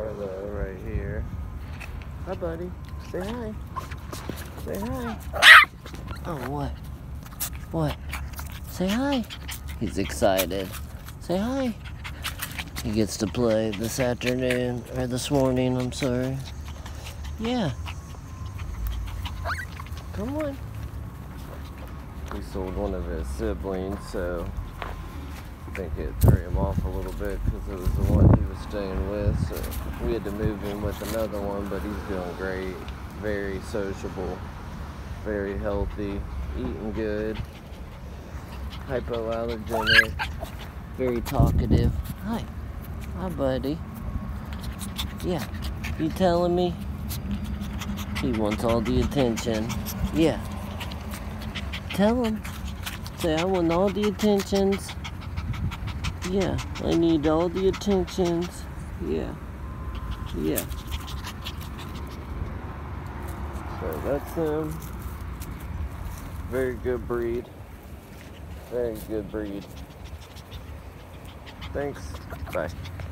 Harlow right here. Hi, buddy. Say hi. Say hi. Oh, what? What? Say hi. He's excited. Say hi. He gets to play this afternoon, or this morning, I'm sorry. Yeah. Come on. We sold one of his siblings, so I think it threw him off a little bit because it was the one he was staying with. So we had to move him with another one, but he's doing great. Very sociable, very healthy, eating good, hypoallergenic, very talkative. Hi. Hi, buddy. Yeah. You telling me? He wants all the attention. Yeah. Tell him. Say, I want all the attentions. Yeah. I need all the attentions. Yeah. Yeah. So that's him. Very good breed. Very good breed. Thanks. Bye.